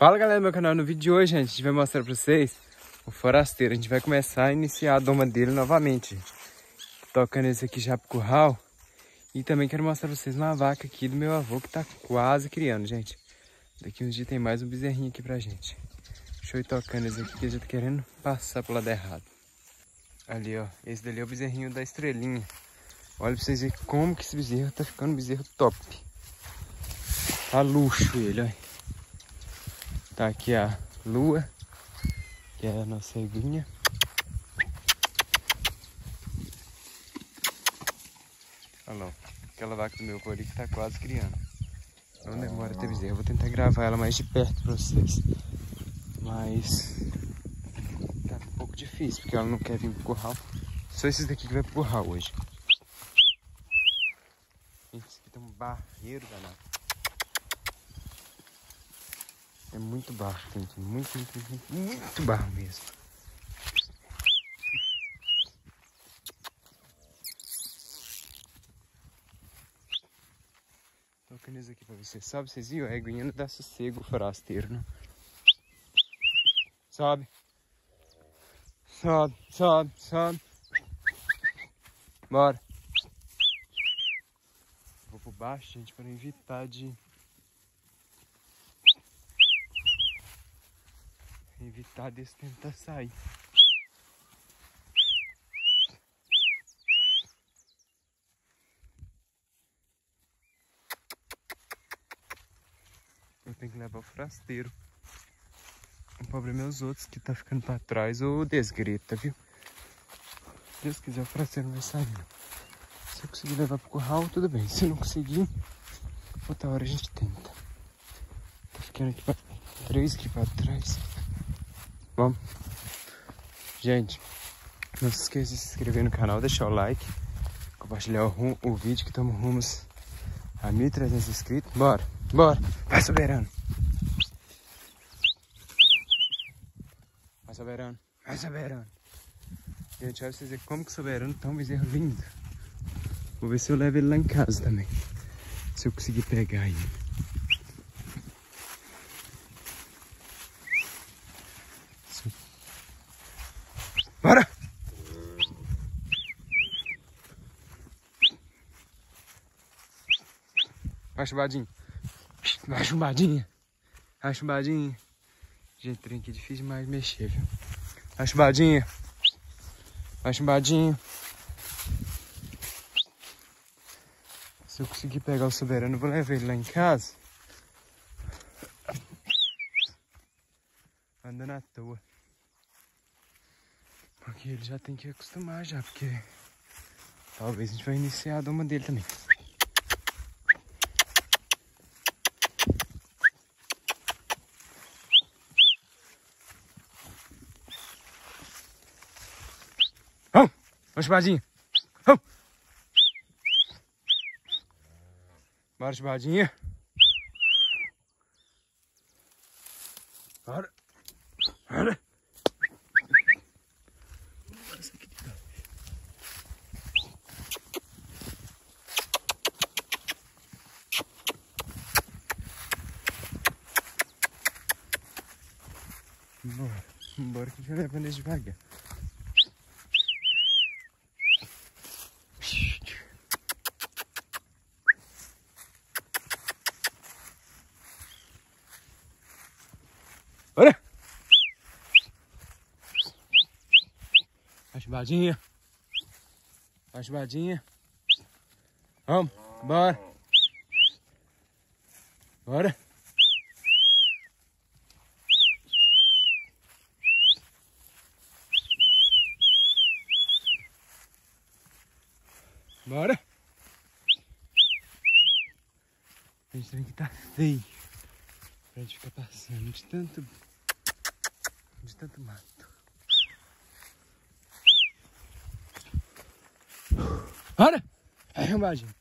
Fala galera do meu canal, no vídeo de hoje, gente, a gente vai mostrar pra vocês o forasteiro. A gente vai começar a iniciar a doma dele novamente, gente. Tocando esse aqui já pro curral. E também quero mostrar pra vocês uma vaca aqui do meu avô que tá quase criando, gente. Daqui uns dias tem mais um bezerrinho aqui pra gente. Deixa eu ir tocando esse aqui que ele já tá querendo passar pro lado errado. Ali, ó, esse dali é o bezerrinho da estrelinha. Olha pra vocês verem como que esse bezerro tá ficando um bezerro top. Tá luxo ele, olha. Tá aqui a Lua, que é a nossa eguinha. Olha lá, aquela vaca do meu avô ali que tá quase criando. Não demora a ter bezerro. Eu vou tentar gravar ela mais de perto pra vocês. Mas tá um pouco difícil, porque ela não quer vir pro curral. Só esses daqui que vai pro curral hoje. Gente, esse aqui tem um barreiro danado. É muito barro, gente. Muito barro mesmo. Tocando isso aqui pra vocês. Sobe, vocês viram? A eguinha não dá sossego, o forasteiro, né? Sobe. Sobe, sobe, sobe. Bora. Vou por baixo, gente, para evitar de... desse tentar sair. Eu tenho que levar o forasteiro. O problema é os outros que tá ficando pra trás ou desgreta, viu? Se Deus quiser, o forasteiro não vai sair, não. Se eu conseguir levar pro curral, tudo bem. Se não conseguir, outra hora a gente tenta. Tá ficando aqui pra três aqui pra trás. Vamos. Gente, não se esqueça de se inscrever no canal, deixar o like, compartilhar o vídeo que estamos rumos a 1.300 inscritos. Bora, bora. Vai, soberano. Vai, soberano. Vai, soberano. Gente, olha pra vocês verem como que o soberano tá um bezerro lindo. Vou ver se eu levo ele lá em casa também. Se eu conseguir pegar ele. Bora! Vai, chumbadinho. Vai, chumbadinha. Vai, chumbadinha. Gente, trem aqui é difícil demais de mexer, viu? Vai, chumbadinha. Vai, chumbadinho. Se eu conseguir pegar o soberano, eu vou levar ele lá em casa. Andando à toa. Porque ele já tem que acostumar já, porque talvez a gente vai iniciar a doma dele também. Vamos! Vamos, chupadinha! Vamos! Bora, chupadinha! Bora! Bora! Bora, bora que eu levo eles devagar. Bora! Vai, chumbadinha. Vai, chumbadinha. Vamos, bora. Bora. Bora. A gente tem que estar feio pra gente ficar passando de tanto mato. Bora. Vai, chumbadinha.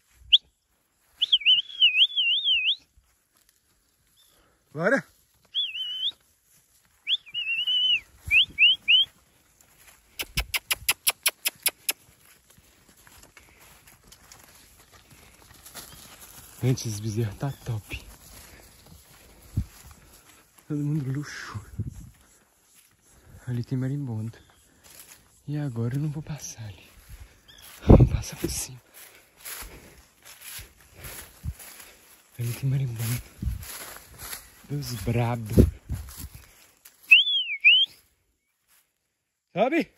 Bora. Gente, esse bezerro tá top. Todo mundo luxo. Ali tem marimbondo. E agora eu não vou passar ali. Vou passar por cima. Ali tem marimbondo. Deus brabo. Sobe!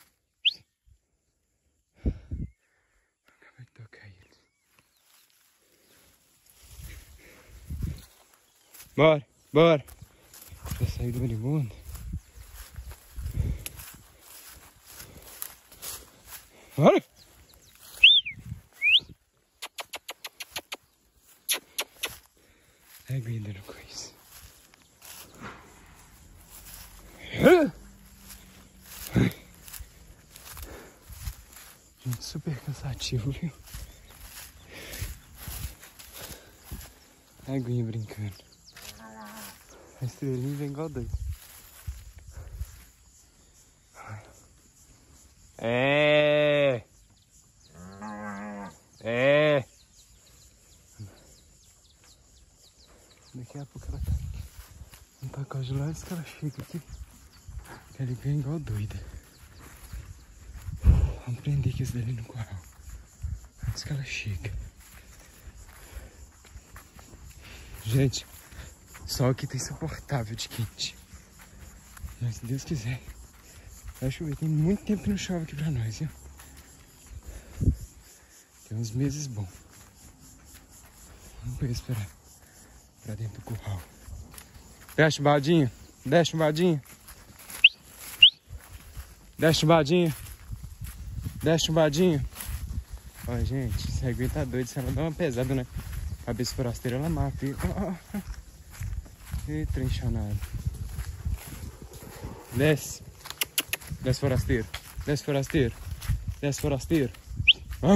Acabei de tocar ele. Bora, bora. Já saí do marimbondo. Bora! É aguenta no coisa. Gente, super cansativo, viu? A aguinha brincando. A estrelinha vem igual doido. É! É! Daqui a pouco ela tá no pacote lá, antes que ela chega aqui. Que ela vem igual doida. Vamos prender aqui isso dali no curral. Antes que ela chega. Gente, só aqui tá insuportável de quente. Mas se Deus quiser, vai chover. Tem muito tempo que não chove aqui pra nós, viu? Tem uns meses bons. Vamos pegar esperar pra dentro do curral. Desce chumbadinha, desce chumbadinha. Desce chumbadinha. Desce chumbadinha. Ó, gente, essa aguinha tá doida. Se ela dá uma pesada na cabeça forasteira, ela mata. E trem chanado. Desce. Desce forasteiro. Desce forasteiro. Desce forasteiro. Ah.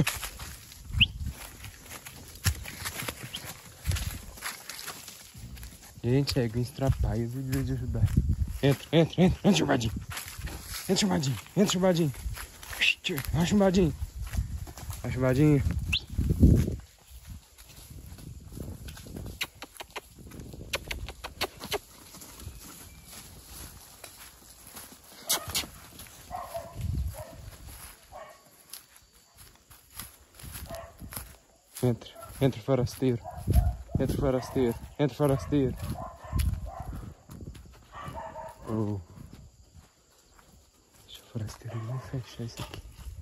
Gente, a aguinha estrapalha de ajudar. Entra, entra, entra. Entra, chumbadinho. Entra, chumbadinho. Entra, chumbadinho. Vai, chumbadinho. Vai, chumbadinho. Entra, entra forasteiro. Entra forasteiro, entra forasteiro. Oh. Deixa o forasteiro ali fechar isso aqui.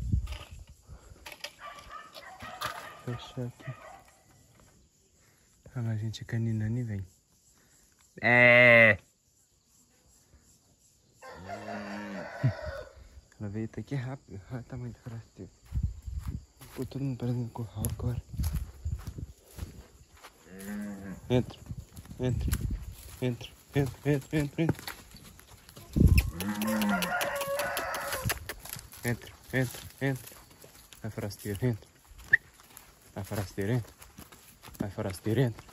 Fechar aqui. Olha lá, a gente caninando e vem. É! Ela veio até aqui rápido. Olha o tamanho do forasteiro. Ficou todo mundo parando no curral agora. Entra, entra, entra, entra, entra, entra, entra. Entra, entra, entra. Vai, forasteiro, entra. Vai, forasteiro, entra. Vai, forasteiro, entra.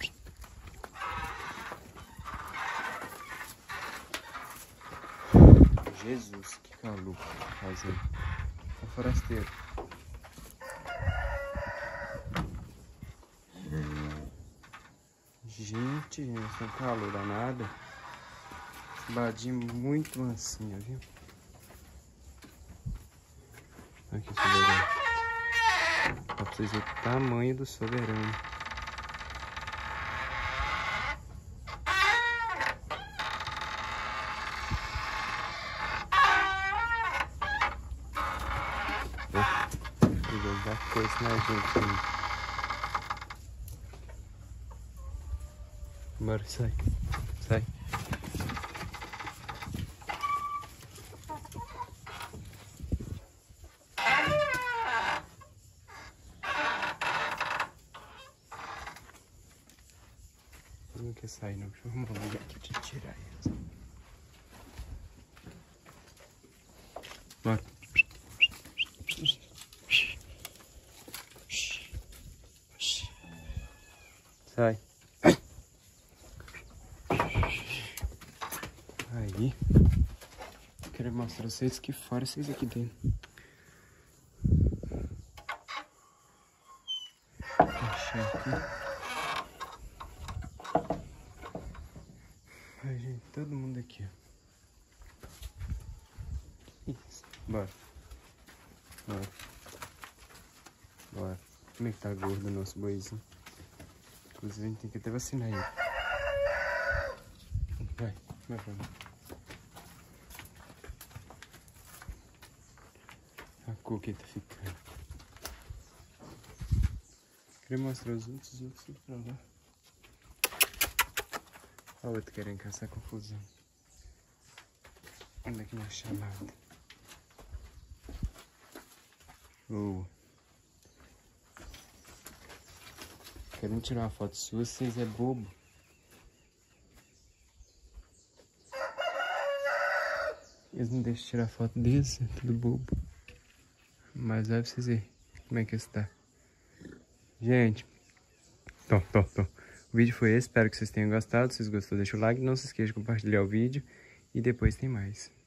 Jesus, que calor fazendo. Vai, forasteiro. Gente, esse calor danado. Badinho muito mansinha, viu? Aqui o soberano. Dá pra vocês verem o tamanho do soberano. Vou jogar coisa na gente aí. Bora, sai. Sai. Não quer sair não. Deixa eu arrumar um lugar aqui pra tirar eles. Bora. Sai. Aí. Quero mostrar pra vocês que fora vocês aqui dentro. Fechar aqui. Ai, gente. Tem todo mundo aqui, ó. Isso. Bora. Bora. Bora. Como é que tá gordo o nosso boizinho? Inclusive a gente tem que até vacinar ele. Vai pra mim. A cor que tá ficando. Queria mostrar os outros pra lá. Olha o outro querendo caçar confusão. Olha aqui na chamada. Querendo tirar uma foto sua, vocês é bobo. Eles não deixam tirar foto deles, é tudo bobo. Mas vai pra vocês verem como é que está. Gente, o vídeo foi esse, espero que vocês tenham gostado. Se vocês gostaram, deixa o like, não se esqueça de compartilhar o vídeo. E depois tem mais.